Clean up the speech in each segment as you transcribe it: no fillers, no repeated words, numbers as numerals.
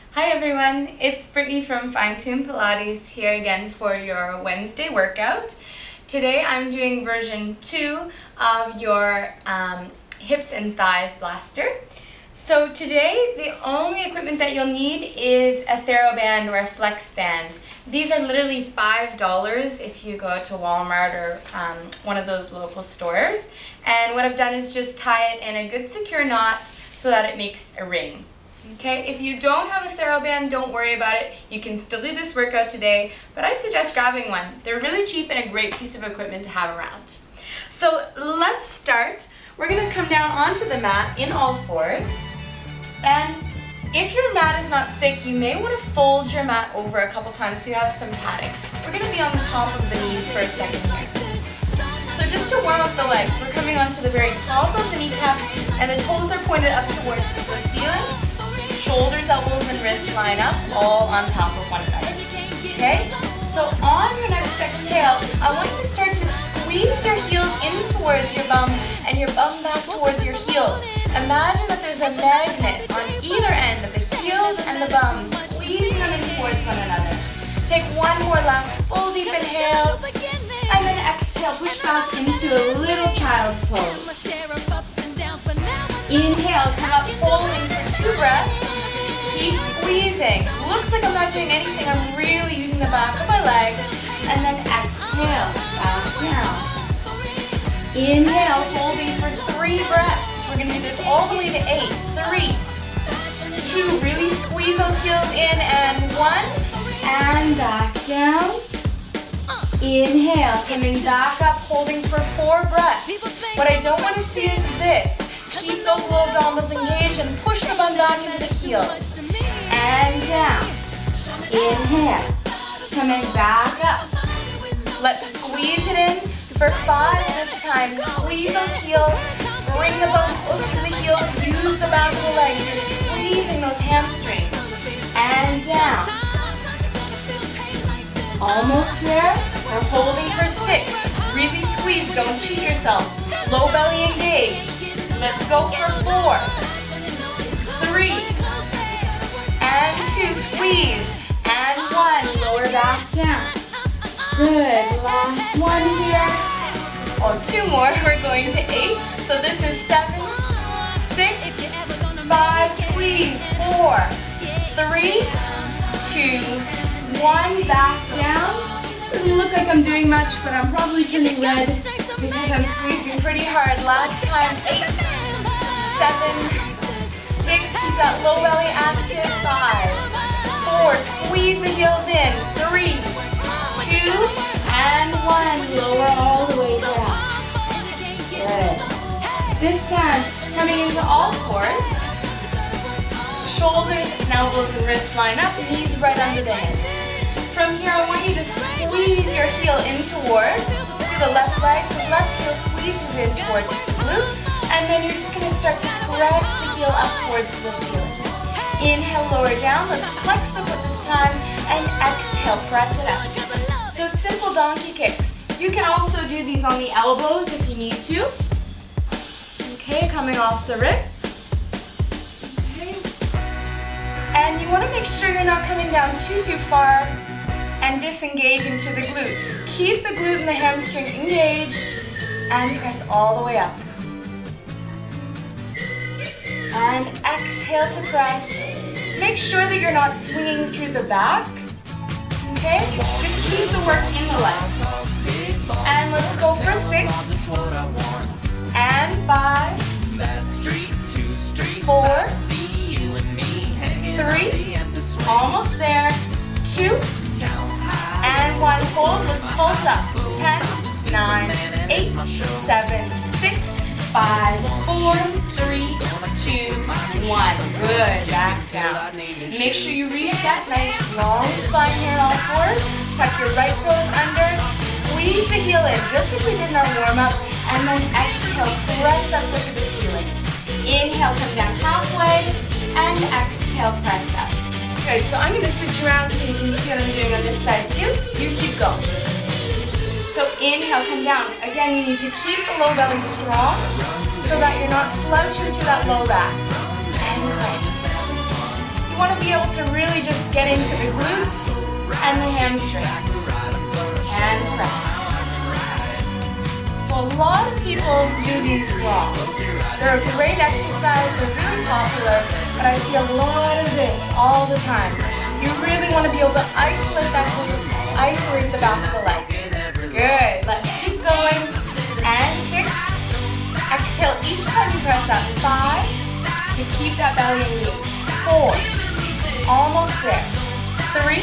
Hi everyone, it's Brittany from Fine Tune Pilates here again for your Wednesday workout. Today I'm doing version 2 of your hips and thighs blaster. So today the only equipment that you'll need is a TheraBand or a Flex Band. These are literally $5 if you go to Walmart or one of those local stores. And what I've done is just tie it in a good secure knot so that it makes a ring. Okay, if you don't have a TheraBand, don't worry about it. You can still do this workout today, but I suggest grabbing one. They're really cheap and a great piece of equipment to have around. So let's start. We're going to come down onto the mat in all fours. And if your mat is not thick, you may want to fold your mat over a couple times so you have some padding. We're going to be on the top of the knees for a second here. So just to warm up the legs, we're coming onto the very top of the kneecaps and the toes are pointed up towards the ceiling. Shoulders, elbows, and wrists line up, all on top of one another. Okay? So on your next exhale, I want you to start to squeeze your heels in towards your bum and your bum back towards your heels. Imagine that there's a magnet on either end of the heels and the bum, squeezing them in towards one another. Take one more last full deep inhale, and then exhale, push back into a little child's pose. Inhale, come up folding for 2 breaths. Keep squeezing. Looks like I'm not doing anything. I'm really using the back of my legs. And then exhale, back down. Inhale, holding for 3 breaths. We're going to do this all the way to 8. 3, 2, really squeeze those heels in, and 1, and back down. Inhale, coming back up, holding for 4 breaths. What I don't want to see is this. Keep those little dumbbells engaged and push the bum back into the heels. And down. Inhale. Coming back up. Let's squeeze it in for 5 this time. Squeeze those heels. Bring the bum closer to the heels. Use the back of the legs. You're squeezing those hamstrings. And down. Almost there. We're holding for 6. Really squeeze. Don't cheat yourself. Low belly engaged. Let's go for 4, 3, and 2, squeeze, and 1, lower back down. Good, last one here. Oh, 2 more, we're going to 8. So this is 7, 6, 5, squeeze, 4, 3, 2, 1, back down. Doesn't look like I'm doing much, but I'm probably turning red because I'm squeezing pretty hard. Last time, 8, 7, 6, keep that low belly active, 5, 4, squeeze the heels in, 3, 2, and 1, lower all the way down. Good. This time, coming into all fours, shoulders and elbows and wrists line up, knees right under the hips. From here, I want you to squeeze your heel in towards, do the left leg, so left heel squeezes in towards the glute, and then you're just going to start to press the heel up towards the ceiling. Inhale, lower down, let's flex the foot this time, and exhale, press it up. So simple donkey kicks. You can also do these on the elbows if you need to. Okay, coming off the wrists. Okay. And you want to make sure you're not coming down too far and disengaging through the glute. Keep the glute and the hamstring engaged and press all the way up. And exhale to press. Make sure that you're not swinging through the back. Okay? Just keep the work in the leg. And let's go for 6. And 5. 4. 3. Almost there. 2. And 1, hold, let's pulse up. 10, 9, 8, 7, 6, 5, 4, 3, 2, 1. Good, back down. Make sure you reset, nice long spine here, all fours. Tuck your right toes under, squeeze the heel in, just like we did in our warm-up, and then exhale, press up to the ceiling. Inhale, come down halfway, and exhale, press up. Good, so I'm going to switch around so you can see what I'm doing on this side too. You keep going. So inhale, come down. Again, you need to keep the low belly strong so that you're not slouching through that low back. And press. want to be able to really just get into the glutes and the hamstrings. And press. So a lot of people do these wrong. They're a great exercise, they're really popular, but I see a lot of this all the time. You really want to be able to isolate that glute, isolate the back of the leg. Good, let's keep going. And 6. Exhale each time you press up. 5, to keep that belly engaged. 4, almost there. 3,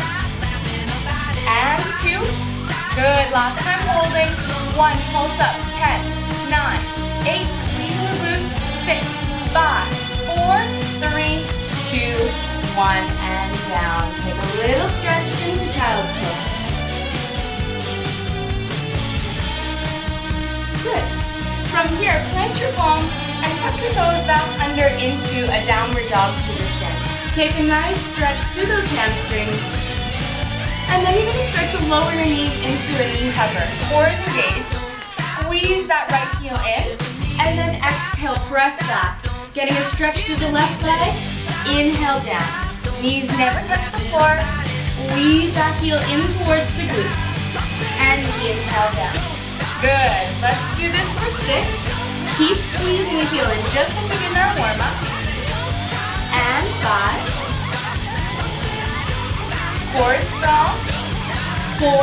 and 2. Good, last time holding. 1, pulse up. 10, 9, 8, squeeze in the glute. 6, 5, 4, 3, 2, 1, and down. Take a little stretch into child's pose. Good. From here, plant your palms and tuck your toes back under into a downward dog position. Take a nice stretch through those hamstrings. And then you're going to start to lower your knees into a knee hover. Core is engaged. Squeeze that right heel in. And then exhale, press back. Getting a stretch through the left leg. Inhale down. Knees never touch the floor. Squeeze that heel in towards the glute. And inhale down. Good. Let's do this for 6. Keep squeezing the heel in just like we did in our warm-up. And 5. Core is strong. 4.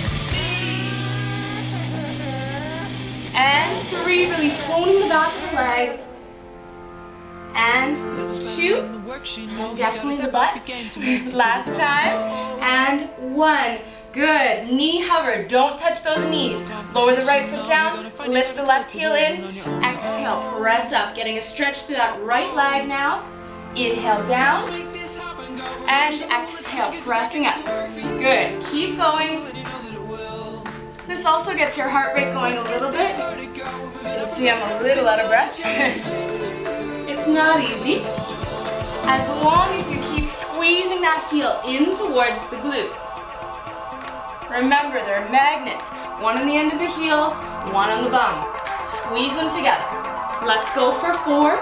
And 3. Really toning the back of the legs. And 2, and definitely the butt, last time, and 1, good, knee hover, don't touch those knees, lower the right foot down, lift the left heel in, exhale, press up, getting a stretch through that right leg now, inhale down, and exhale, pressing up, good, keep going. This also gets your heart rate going a little bit, you can see I'm a little out of breath. It's not easy. As long as you keep squeezing that heel in towards the glute. Remember, they're magnets. One on the end of the heel, one on the bum. Squeeze them together. Let's go for 4.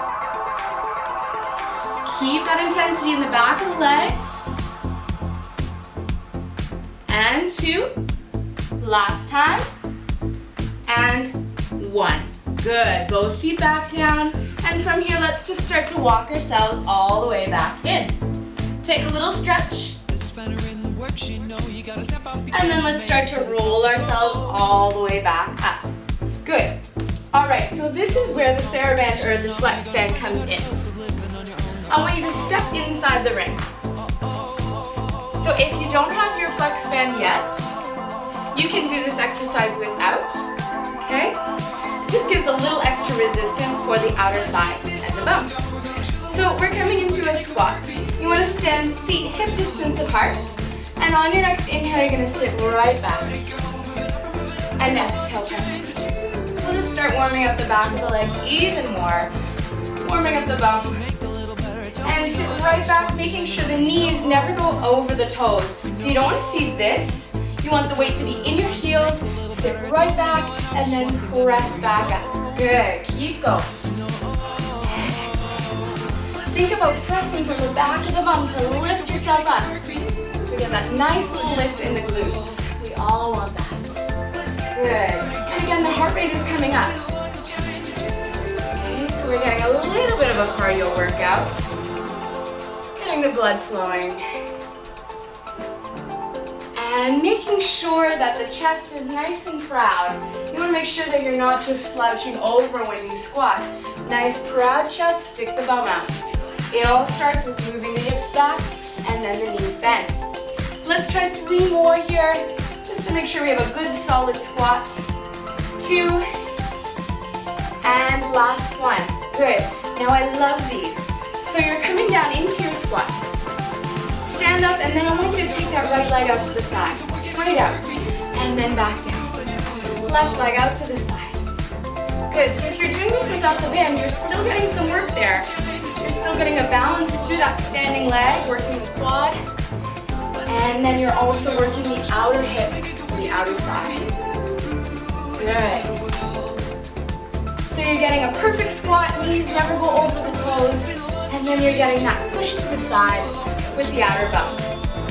Keep that intensity in the back of the legs. And 2. Last time. And 1. Good. Both feet back down. And from here, let's just start to walk ourselves all the way back in. Take a little stretch. And then let's start to roll ourselves all the way back up. Good. Alright, so this is where the TheraBand or the Flex Band comes in. I want you to step inside the ring. So if you don't have your Flex Band yet, you can do this exercise without. Okay? Just gives a little extra resistance for the outer thighs and the bum. So we're coming into a squat. You want to stand feet hip distance apart, and on your next inhale you're going to sit right back. And exhale, press in. We'll just start warming up the back of the legs even more, warming up the bum, and sit right back, making sure the knees never go over the toes. So you don't want to see this. You want the weight to be in your heels, sit right back, and then press back up. Good, keep going. And exhale. Think about pressing from the back of the bum to lift yourself up. So we get that nice little lift in the glutes. We all want that. Good. And again, the heart rate is coming up. Okay, so we're getting a little bit of a cardio workout. Getting the blood flowing. And making sure that the chest is nice and proud. You want to make sure that you're not just slouching over when you squat. Nice proud chest, stick the bum out. It all starts with moving the hips back and then the knees bend. Let's try 3 more here, just to make sure we have a good solid squat. 2, and last one. Good. Now I love these. So you're coming down into your squat. Stand up, and then I want you to take that right leg out to the side, straight out, and then back down. Left leg out to the side. Good, so if you're doing this without the band, you're still getting some work there. You're still getting a balance through that standing leg, working the quad, and then you're also working the outer hip, the outer thigh. Good. So you're getting a perfect squat, knees never go over the toes, And then you're getting that push to the side with the outer bump.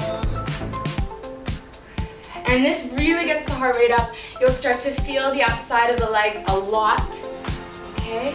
And this really gets the heart rate up. You'll start to feel the outside of the legs a lot. Okay?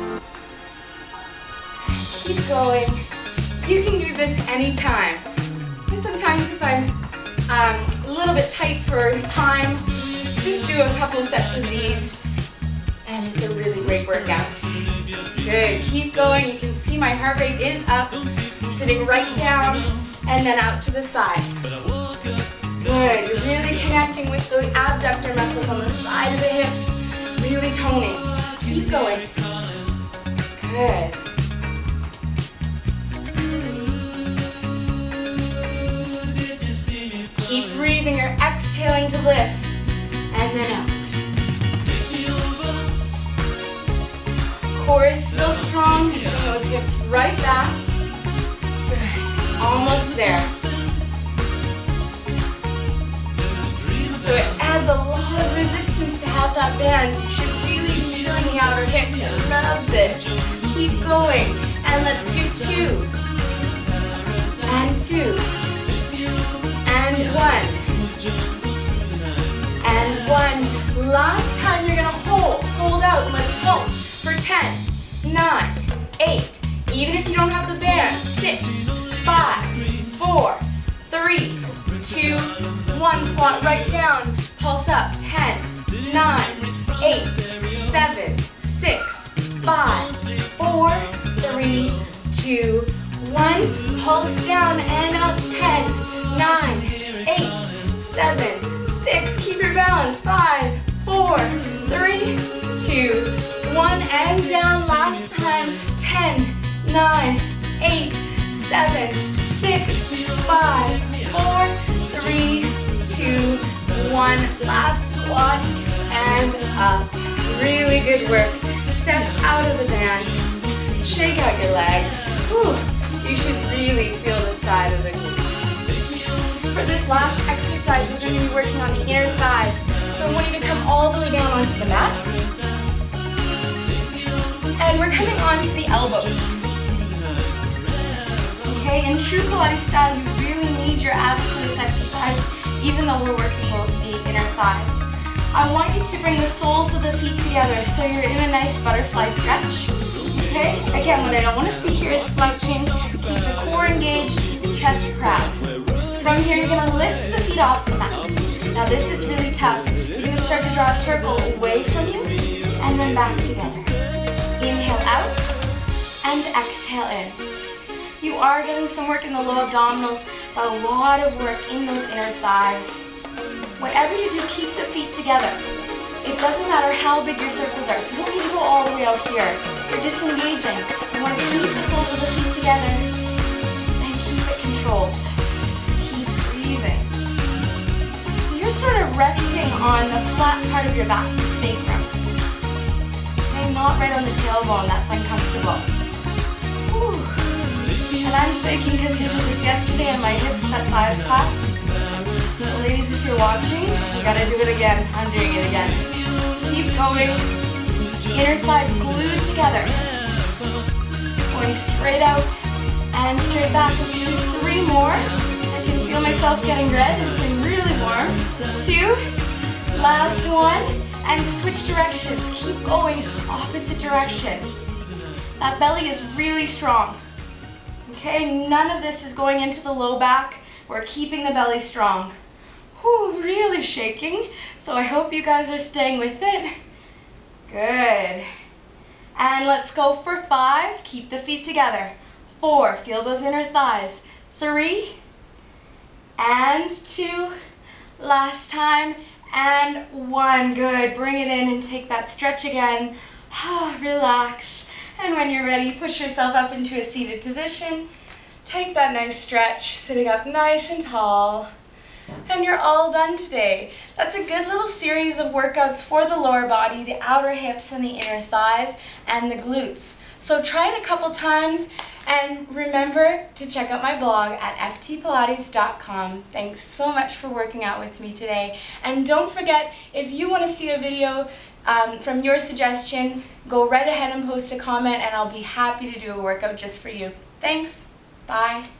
Keep going. You can do this anytime. Sometimes if I'm a little bit tight for time, just do a couple sets of these and it's a really great workout. Good, keep going. You can see my heart rate is up, sitting right down and then out to the side. Good, you're really connecting with the abductor muscles on the side of the hips, really toning. Keep going. Good. Keep breathing, you're exhaling to lift, and then out. Core is still strong, sending those hips right back. Good, almost there. So it adds a lot of resistance to have that band. You should really be feeling the outer hips. I love this. Keep going, and let's do 2, and 2. And 1. And 1. Last time you're gonna hold out. Let's pulse for 10, 9, 8. Even if you don't have the band, 6, 5, 4, 3, 2, 1. Squat right down. Pulse up. 10, 9, 8, 7, 6, 5, 4, 3, 2, 1. Pulse down and up. 10, 9, 8, 7, 6, keep your balance, 5, 4, 3, 2, 1, and down, last time, 10, 9, 8, 7, 6, 5, 4, 3, 2, 1, last squat, and up. Really good work. Step out of the band, shake out your legs. Whew. You should really feel the side of the glutes. For this last exercise, we're going to be working on the inner thighs. So I want you to come all the way down onto the mat. And we're coming onto the elbows. Okay, in true Pilates style, you really need your abs for this exercise, even though we're working on the inner thighs. I want you to bring the soles of the feet together so you're in a nice butterfly stretch. Okay, again, what I don't want to see here is slouching. Keep the core engaged, chest proud. From here, you're going to lift the feet off the mat. Now this is really tough. You're going to start to draw a circle away from you and then back together. Inhale out and exhale in. You are getting some work in the low abdominals, but a lot of work in those inner thighs. Whatever you do, keep the feet together. It doesn't matter how big your circles are, so you don't need to go all the way out here. You're disengaging. You want to keep the soles of the feet together and keep it controlled. You're sort of resting on the flat part of your back, your sacrum. Okay, not right on the tailbone, that's uncomfortable. Whew. And I'm shaking because we did this yesterday in my hips cut thighs class. So ladies, if you're watching, you gotta do it again. I'm doing it again. Keep going. Inner thighs glued together. Going straight out and straight back. Let's do 3 more. I can feel myself getting red. More. 2, last 1, and switch directions. Keep going, opposite direction. That belly is really strong. Okay, none of this is going into the low back. We're keeping the belly strong. Whew, really shaking. So I hope you guys are staying with it. Good. And let's go for 5. Keep the feet together. 4, feel those inner thighs. 3, and 2, last time, and 1. Good. Bring it in and take that stretch again. Relax. And when you're ready, push yourself up into a seated position. Take that nice stretch, sitting up nice and tall. And you're all done today. That's a good little series of workouts for the lower body, the outer hips and the inner thighs, and the glutes. So try it a couple times. And remember to check out my blog at ftpilates.com. Thanks so much for working out with me today. And don't forget, if you want to see a video from your suggestion, go right ahead and post a comment and I'll be happy to do a workout just for you. Thanks. Bye.